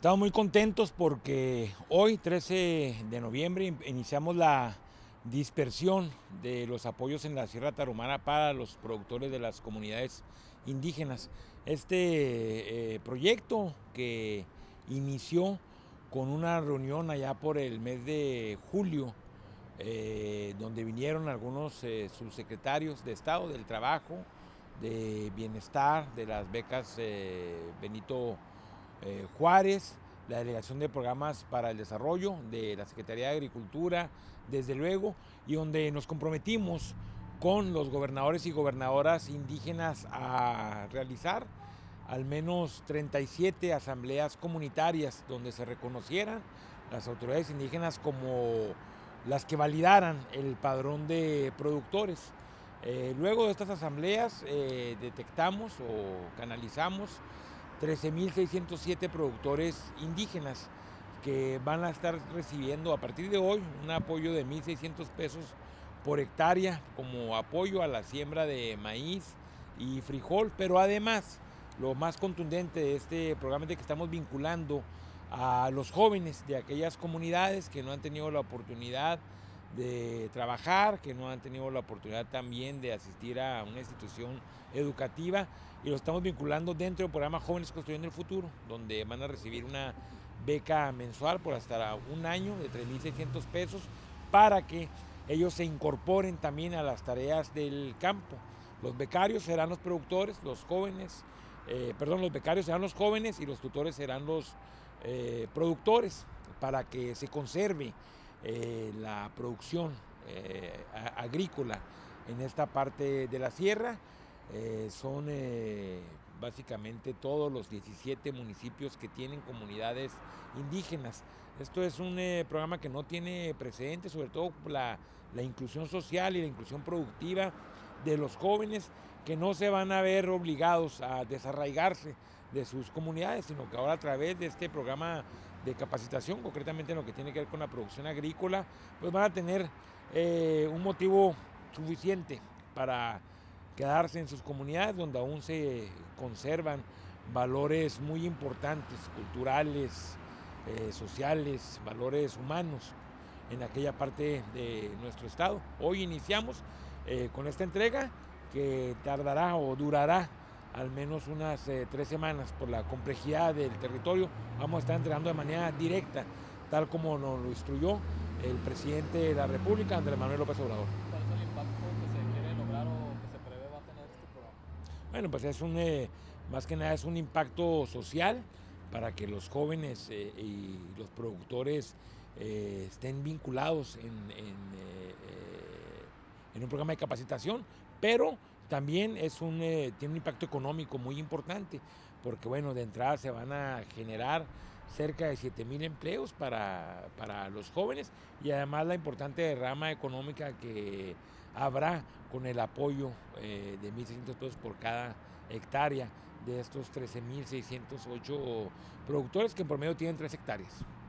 Estamos muy contentos porque hoy, 13 de noviembre, iniciamos la dispersión de los apoyos en la Sierra Tarahumara para los productores de las comunidades indígenas. Este proyecto que inició con una reunión allá por el mes de julio, donde vinieron algunos subsecretarios de Estado, del Trabajo, de Bienestar, de las becas Benito Juárez, la Delegación de Programas para el Desarrollo de la Secretaría de Agricultura, desde luego, y donde nos comprometimos con los gobernadores y gobernadoras indígenas a realizar al menos 37 asambleas comunitarias donde se reconocieran las autoridades indígenas como las que validaran el padrón de productores. Luego de estas asambleas detectamos o canalizamos 13.607 productores indígenas que van a estar recibiendo a partir de hoy un apoyo de 1.600 pesos por hectárea como apoyo a la siembra de maíz y frijol, pero además lo más contundente de este programa es de que estamos vinculando a los jóvenes de aquellas comunidades que no han tenido la oportunidad de trabajar, que no han tenido la oportunidad también de asistir a una institución educativa, y lo estamos vinculando dentro del programa Jóvenes Construyendo el Futuro, donde van a recibir una beca mensual por hasta un año de 3.600 pesos para que ellos se incorporen también a las tareas del campo. Los becarios serán los productores, los jóvenes, los becarios serán los jóvenes y los tutores serán los productores, para que se conserve la producción agrícola en esta parte de la sierra. Son básicamente todos los 17 municipios que tienen comunidades indígenas. Esto es un programa que no tiene precedentes, sobre todo la inclusión social y la inclusión productiva de los jóvenes, que no se van a ver obligados a desarraigarse de sus comunidades, sino que ahora a través de este programa de capacitación, concretamente en lo que tiene que ver con la producción agrícola, pues van a tener un motivo suficiente para quedarse en sus comunidades, donde aún se conservan valores muy importantes, culturales, sociales, valores humanos en aquella parte de nuestro estado. Hoy iniciamos con esta entrega que tardará o durará al menos unas 3 semanas por la complejidad del territorio. Vamos a estar entregando de manera directa, tal como nos lo instruyó el presidente de la República, Andrés Manuel López Obrador. ¿Cuál es el impacto que se quiere lograr o que se prevé va a tener este programa? Bueno, pues es más que nada es un impacto social para que los jóvenes y los productores estén vinculados en un programa de capacitación, pero también tiene un impacto económico muy importante, porque bueno, de entrada se van a generar cerca de 7,000 empleos para los jóvenes, y además la importante derrama económica que habrá con el apoyo de 1.600 pesos por cada hectárea de estos 13.608 productores, que en promedio tienen 3 hectáreas.